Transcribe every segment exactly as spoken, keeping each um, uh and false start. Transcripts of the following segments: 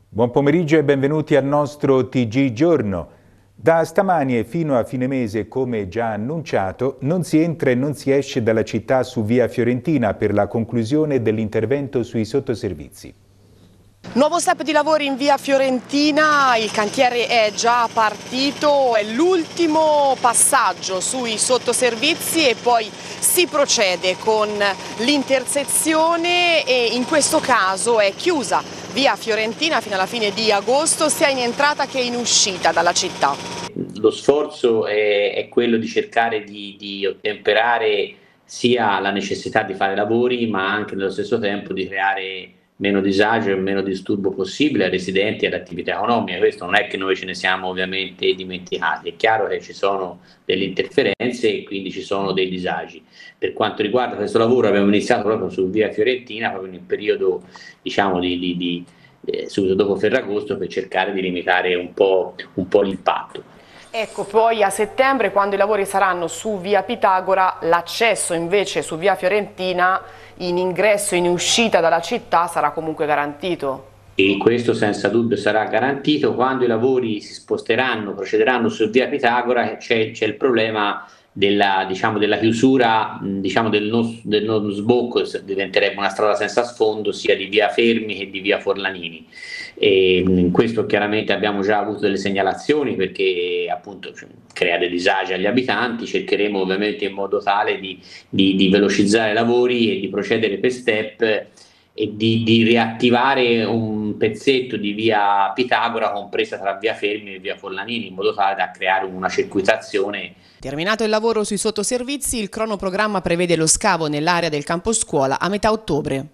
Buon pomeriggio e benvenuti al nostro T G Giorno. Da stamani e fino a fine mese, come già annunciato, non si entra e non si esce dalla città su via Fiorentina per la conclusione dell'intervento sui sottoservizi. Nuovo step di lavori in via Fiorentina, il cantiere è già partito, è l'ultimo passaggio sui sottoservizi e poi si procede con l'intersezione e in questo caso è chiusa via Fiorentina fino alla fine di agosto, sia in entrata che in uscita dalla città. Lo sforzo è, è quello di cercare di, di ottemperare sia alla necessità di fare lavori, ma anche nello stesso tempo di creare meno disagio e meno disturbo possibile ai residenti e alle attività economiche. Questo non è che noi ce ne siamo ovviamente dimenticati, è chiaro che ci sono delle interferenze e quindi ci sono dei disagi. Per quanto riguarda questo lavoro abbiamo iniziato proprio su via Fiorentina, proprio nel periodo diciamo di, di, di eh, subito dopo Ferragosto, per cercare di limitare un po', un po' l'impatto. Ecco, poi a settembre, quando i lavori saranno su via Pitagora, l'accesso invece su via Fiorentina in ingresso e in uscita dalla città sarà comunque garantito. E questo senza dubbio sarà garantito. Quando i lavori si sposteranno, procederanno su via Pitagora, c'è il problema della, diciamo, della chiusura, diciamo, del, non, del non sbocco, diventerebbe una strada senza sfondo sia di via Fermi che di via Forlanini. E in questo chiaramente abbiamo già avuto delle segnalazioni perché appunto crea dei disagi agli abitanti. Cercheremo ovviamente in modo tale di, di, di velocizzare i lavori e di procedere per step e di, di riattivare un pezzetto di via Pitagora compresa tra via Fermi e via Forlanini in modo tale da creare una circuitazione. Terminato il lavoro sui sottoservizi, il cronoprogramma prevede lo scavo nell'area del campo scuola a metà ottobre.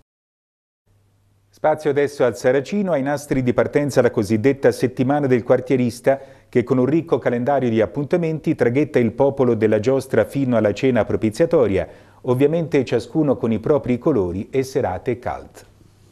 Spazio adesso al Saracino, ai nastri di partenza la cosiddetta settimana del quartierista che con un ricco calendario di appuntamenti traghetta il popolo della giostra fino alla cena propiziatoria, ovviamente ciascuno con i propri colori e serate cult.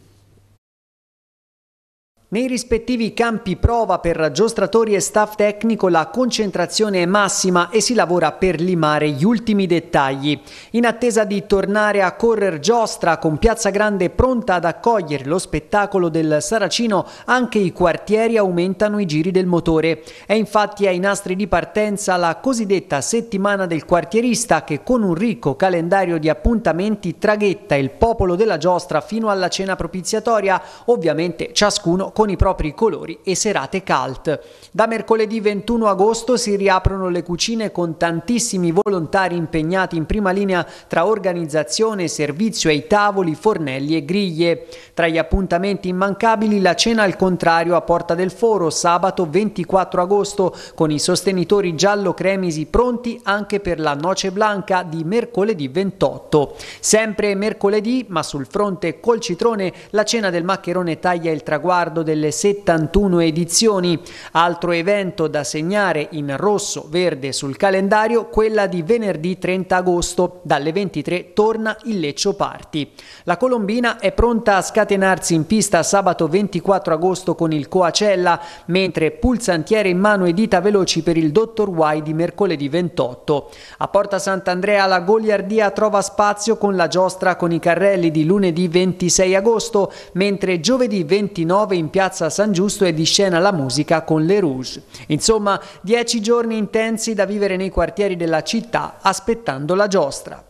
Nei rispettivi campi prova per giostratori e staff tecnico la concentrazione è massima e si lavora per limare gli ultimi dettagli. In attesa di tornare a correr giostra con Piazza Grande pronta ad accogliere lo spettacolo del Saracino, anche i quartieri aumentano i giri del motore. È infatti ai nastri di partenza la cosiddetta settimana del quartierista che con un ricco calendario di appuntamenti traghetta il popolo della giostra fino alla cena propiziatoria, ovviamente ciascuno con con i propri colori e serate cult. Da mercoledì ventuno agosto si riaprono le cucine con tantissimi volontari impegnati in prima linea tra organizzazione, servizio ai tavoli, fornelli e griglie. Tra gli appuntamenti immancabili la cena al contrario a Porta del Foro sabato ventiquattro agosto con i sostenitori giallo-cremisi pronti anche per la Noce Blanca di mercoledì ventotto. Sempre mercoledì, ma sul fronte col citrone, la cena del maccherone taglia il traguardo delle settantuno edizioni. Altro evento da segnare in rosso verde sul calendario, quella di venerdì trenta agosto. Dalle ventitré torna il Leccio Party. La Colombina è pronta a scatenarsi in pista sabato ventiquattro agosto con il Coacella, mentre pulsantiere in mano e dita veloci per il dottor Y di mercoledì ventotto. A Porta Sant'Andrea la goliardia trova spazio con la giostra con i carrelli di lunedì ventisei agosto, mentre giovedì ventinove in Piazza San Giusto è di scena la musica con Le Rouge. Insomma, dieci giorni intensi da vivere nei quartieri della città aspettando la giostra.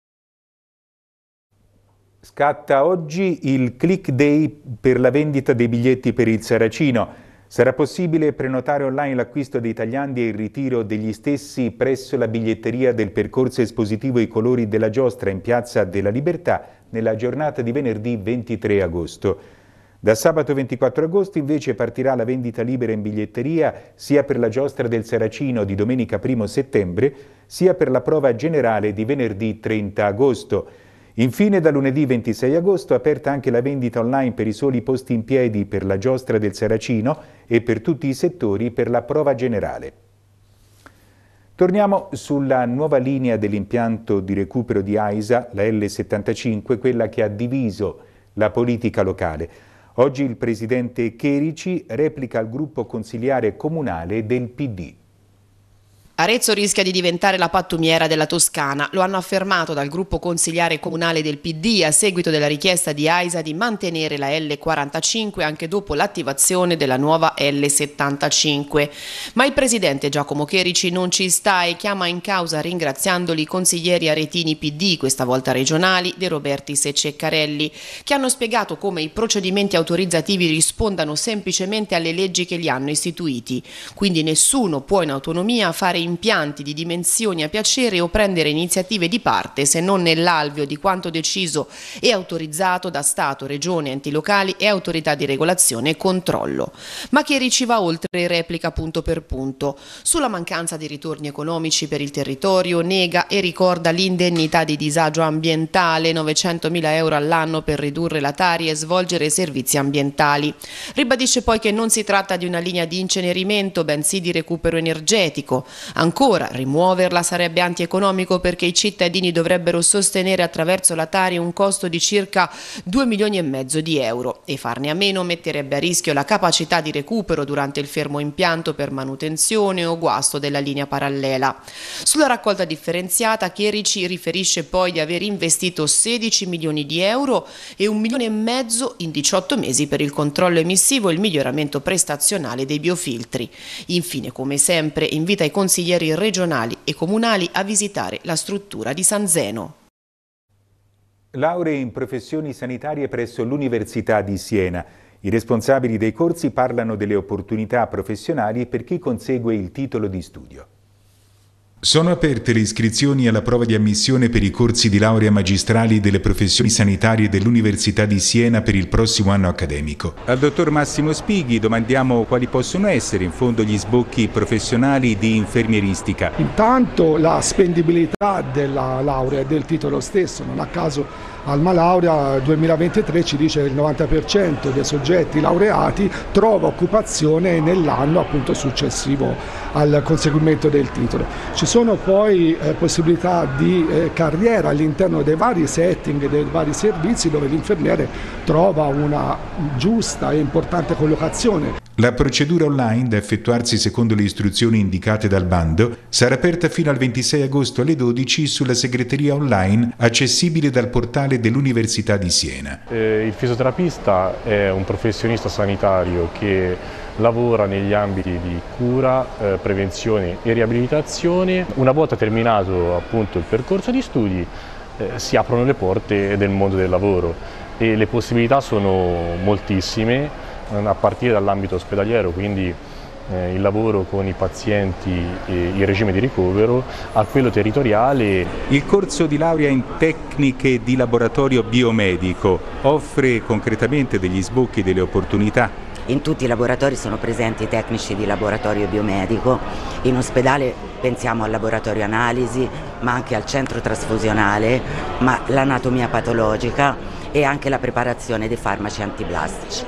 Scatta oggi il Click Day per la vendita dei biglietti per il Saracino. Sarà possibile prenotare online l'acquisto dei tagliandi e il ritiro degli stessi presso la biglietteria del percorso espositivo I colori della giostra in Piazza della Libertà nella giornata di venerdì ventitré agosto. Da sabato ventiquattro agosto invece partirà la vendita libera in biglietteria sia per la giostra del Saracino di domenica primo settembre sia per la prova generale di venerdì trenta agosto. Infine da lunedì ventisei agosto è aperta anche la vendita online per i soli posti in piedi per la giostra del Saracino e per tutti i settori per la prova generale. Torniamo sulla nuova linea dell'impianto di recupero di AISA, la L settantacinque, quella che ha diviso la politica locale. Oggi il presidente Cherici replica al gruppo consiliare comunale del P D. Arezzo rischia di diventare la pattumiera della Toscana, lo hanno affermato dal gruppo consigliare comunale del P D a seguito della richiesta di AISA di mantenere la L quarantacinque anche dopo l'attivazione della nuova L settantacinque. Ma il presidente Giacomo Cherici non ci sta e chiama in causa, ringraziandoli, i consiglieri aretini P D, questa volta regionali, De Robertis e Ceccarelli, che hanno spiegato come i procedimenti autorizzativi rispondano semplicemente alle leggi che li hanno istituiti. Quindi nessuno può in autonomia fare impianti di dimensioni a piacere o prendere iniziative di parte se non nell'alveo di quanto deciso e autorizzato da Stato, Regione, enti locali e autorità di regolazione e controllo. Ma Cherici va oltre e replica punto per punto. Sulla mancanza di ritorni economici per il territorio nega e ricorda l'indennità di disagio ambientale, novecentomila euro all'anno per ridurre la Tari e svolgere servizi ambientali. Ribadisce poi che non si tratta di una linea di incenerimento, bensì di recupero energetico. Ancora, rimuoverla sarebbe antieconomico perché i cittadini dovrebbero sostenere attraverso la Tari un costo di circa due milioni e mezzo di euro e farne a meno metterebbe a rischio la capacità di recupero durante il fermo impianto per manutenzione o guasto della linea parallela. Sulla raccolta differenziata, Cherici riferisce poi di aver investito sedici milioni di euro e un milione e mezzo in diciotto mesi per il controllo emissivo e il miglioramento prestazionale dei biofiltri. Infine, come sempre, invita i consiglieri regionali e comunali a visitare la struttura di San Zeno. Lauree in professioni sanitarie presso l'Università di Siena. I responsabili dei corsi parlano delle opportunità professionali per chi consegue il titolo di studio. Sono aperte le iscrizioni alla prova di ammissione per i corsi di laurea magistrali delle professioni sanitarie dell'Università di Siena per il prossimo anno accademico. Al dottor Massimo Spighi domandiamo quali possono essere in fondo gli sbocchi professionali di infermieristica. Intanto la spendibilità della laurea e del titolo stesso, non a caso Alma Laurea duemilaventitré ci dice che il novanta per cento dei soggetti laureati trova occupazione nell'anno appunto successivo al conseguimento del titolo. Ci sono poi eh, possibilità di eh, carriera all'interno dei vari setting, dei vari servizi dove l'infermiere trova una giusta e importante collocazione. La procedura online, da effettuarsi secondo le istruzioni indicate dal bando, sarà aperta fino al ventisei agosto alle dodici sulla segreteria online accessibile dal portale dell'Università di Siena. Eh, il fisioterapista è un professionista sanitario che lavora negli ambiti di cura, eh, prevenzione e riabilitazione. Una volta terminato appunto il percorso di studi eh, si aprono le porte del mondo del lavoro e le possibilità sono moltissime, a partire dall'ambito ospedaliero, quindi eh, il lavoro con i pazienti e il regime di ricovero, a quello territoriale. Il corso di laurea in tecniche di laboratorio biomedico offre concretamente degli sbocchi, delle opportunità. In tutti i laboratori sono presenti tecnici di laboratorio biomedico, in ospedale pensiamo al laboratorio analisi, ma anche al centro trasfusionale, ma l'anatomia patologica e anche la preparazione dei farmaci antiblastici.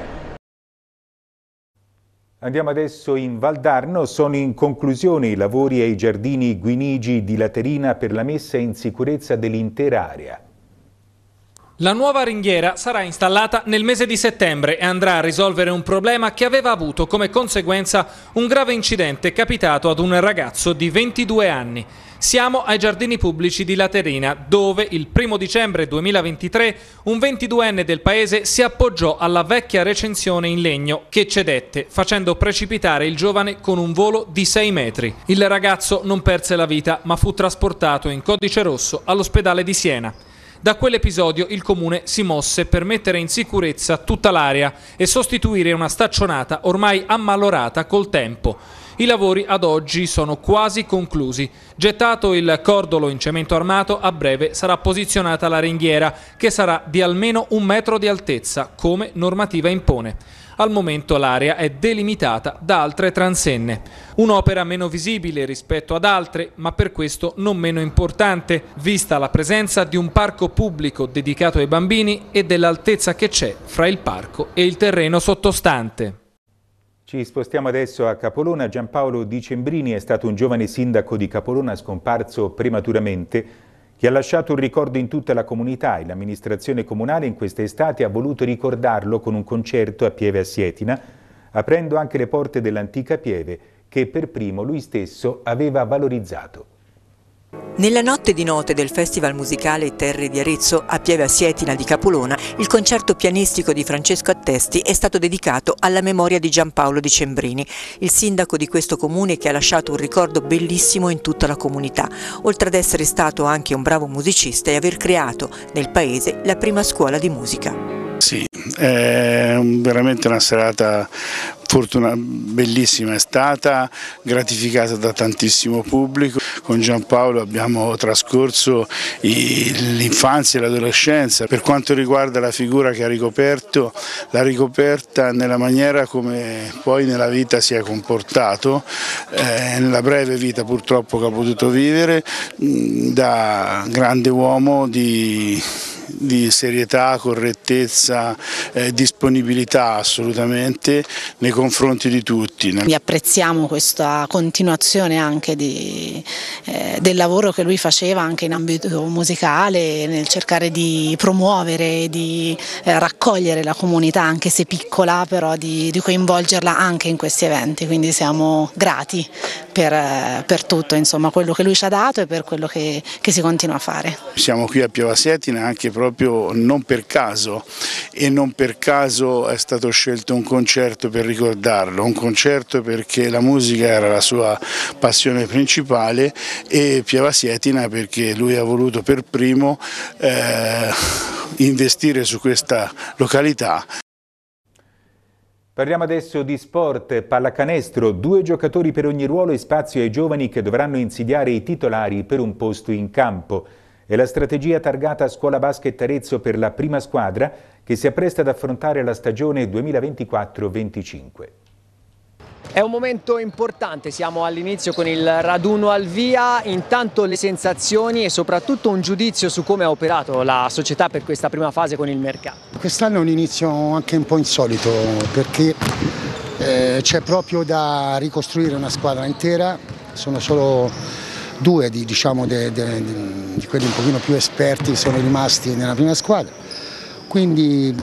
Andiamo adesso in Valdarno, sono in conclusione i lavori ai giardini Guinigi di Laterina per la messa in sicurezza dell'intera area. La nuova ringhiera sarà installata nel mese di settembre e andrà a risolvere un problema che aveva avuto come conseguenza un grave incidente capitato ad un ragazzo di ventidue anni. Siamo ai giardini pubblici di Laterina, dove il primo dicembre duemilaventitré un ventiduenne del paese si appoggiò alla vecchia recinzione in legno che cedette, facendo precipitare il giovane con un volo di sei metri. Il ragazzo non perse la vita, ma fu trasportato in codice rosso all'ospedale di Siena. Da quell'episodio il comune si mosse per mettere in sicurezza tutta l'area e sostituire una staccionata ormai ammalorata col tempo. I lavori ad oggi sono quasi conclusi. Gettato il cordolo in cemento armato, a breve sarà posizionata la ringhiera, che sarà di almeno un metro di altezza, come normativa impone. Al momento l'area è delimitata da altre transenne. Un'opera meno visibile rispetto ad altre, ma per questo non meno importante, vista la presenza di un parco pubblico dedicato ai bambini e dell'altezza che c'è fra il parco e il terreno sottostante. Ci spostiamo adesso a Capolona. Giampaolo Di Cembrini è stato un giovane sindaco di Capolona scomparso prematuramente, che ha lasciato un ricordo in tutta la comunità e l'amministrazione comunale in quest'estate ha voluto ricordarlo con un concerto a Pieve a Sietina, aprendo anche le porte dell'antica Pieve, che per primo lui stesso aveva valorizzato. Nella notte di note del Festival Musicale Terre di Arezzo a Pieve Sietina di Capolona, il concerto pianistico di Francesco Attesti è stato dedicato alla memoria di Giampaolo Decembrini, il sindaco di questo comune che ha lasciato un ricordo bellissimo in tutta la comunità, oltre ad essere stato anche un bravo musicista e aver creato nel paese la prima scuola di musica. Sì, è veramente una serata fortuna, bellissima è stata, gratificata da tantissimo pubblico. Con Giampaolo abbiamo trascorso l'infanzia e l'adolescenza. Per quanto riguarda la figura che ha ricoperto, l'ha ricoperta nella maniera come poi nella vita si è comportato, eh, nella breve vita purtroppo che ha potuto vivere, da grande uomo di... di serietà, correttezza, eh, disponibilità assolutamente nei confronti di tutti. Vi apprezziamo questa continuazione anche di, eh, del lavoro che lui faceva anche in ambito musicale, nel cercare di promuovere, di eh, raccogliere la comunità, anche se piccola, però di, di coinvolgerla anche in questi eventi, quindi siamo grati per, eh, per tutto, insomma, quello che lui ci ha dato e per quello che, che si continua a fare. Siamo qui a Pieve Sietina anche proprio non per caso, e non per caso è stato scelto un concerto per ricordarlo, un concerto perché la musica era la sua passione principale, e Pieve Sietina perché lui ha voluto per primo eh, investire su questa località. Parliamo adesso di sport, pallacanestro, due giocatori per ogni ruolo e spazio ai giovani che dovranno insidiare i titolari per un posto in campo. È la strategia targata Scuola Basket Arezzo per la prima squadra che si appresta ad affrontare la stagione duemilaventiquattro venticinque. È un momento importante, siamo all'inizio con il raduno al via, intanto le sensazioni e soprattutto un giudizio su come ha operato la società per questa prima fase con il mercato. Quest'anno è un inizio anche un po' insolito perché eh, c'è proprio da ricostruire una squadra intera, sono solo due di, diciamo, de, de, de, di quelli un pochino più esperti sono rimasti nella prima squadra, quindi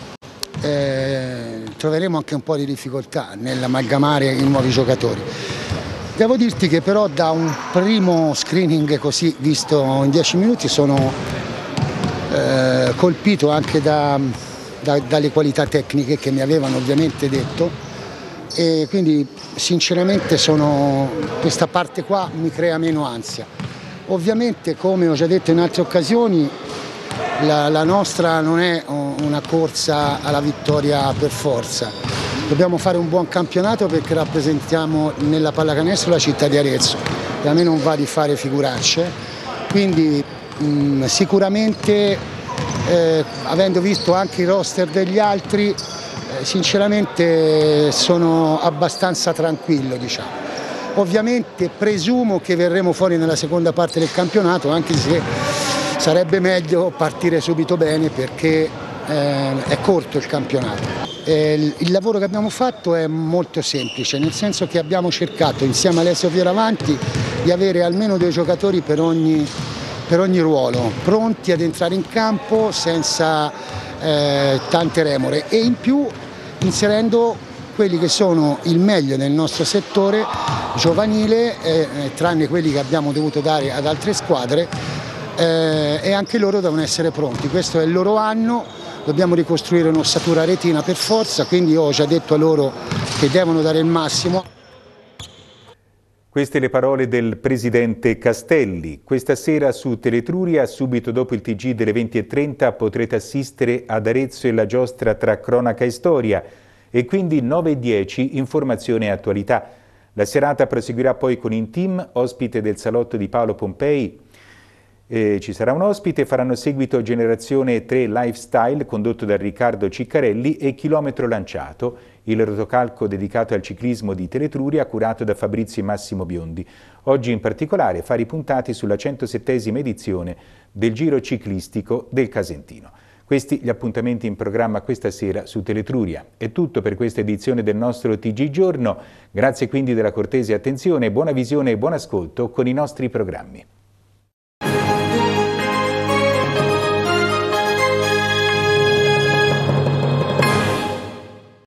eh, troveremo anche un po' di difficoltà nell'amalgamare i nuovi giocatori. Devo dirti che però da un primo screening così visto in dieci minuti sono eh, colpito anche da, da, dalle qualità tecniche che mi avevano ovviamente detto, e quindi sinceramente sono, questa parte qua mi crea meno ansia. Ovviamente, come ho già detto in altre occasioni, la, la nostra non è una corsa alla vittoria per forza, dobbiamo fare un buon campionato perché rappresentiamo nella pallacanestro la città di Arezzo e a me non va di fare figuracce, quindi mh, sicuramente eh, avendo visto anche i roster degli altri, sinceramente sono abbastanza tranquillo, diciamo. Ovviamente presumo che verremo fuori nella seconda parte del campionato, anche se sarebbe meglio partire subito bene perché eh, è corto il campionato. Eh, il, il lavoro che abbiamo fatto è molto semplice, nel senso che abbiamo cercato insieme a Alessio Fioravanti di avere almeno due giocatori per ogni, per ogni ruolo, pronti ad entrare in campo senza eh, tante remore, e in più inserendo quelli che sono il meglio nel nostro settore giovanile, eh, tranne quelli che abbiamo dovuto dare ad altre squadre, eh, e anche loro devono essere pronti. Questo è il loro anno, dobbiamo ricostruire un'ossatura retina per forza, quindi ho già detto a loro che devono dare il massimo. Queste le parole del presidente Castelli. Questa sera su Teletruria, subito dopo il T G delle venti e trenta, potrete assistere ad Arezzo e la giostra tra cronaca e storia, e quindi nove e dieci informazione e attualità. La serata proseguirà poi con Intim, ospite del salotto di Paolo Pompei. Eh, ci sarà un ospite, faranno seguito Generazione tre Lifestyle condotto da Riccardo Ciccarelli e Chilometro Lanciato, il rotocalco dedicato al ciclismo di Teletruria curato da Fabrizio e Massimo Biondi. Oggi in particolare fari puntati sulla centosettesima edizione del Giro ciclistico del Casentino. Questi gli appuntamenti in programma questa sera su Teletruria. È tutto per questa edizione del nostro T G Giorno. Grazie quindi della cortese attenzione, buona visione e buon ascolto con i nostri programmi.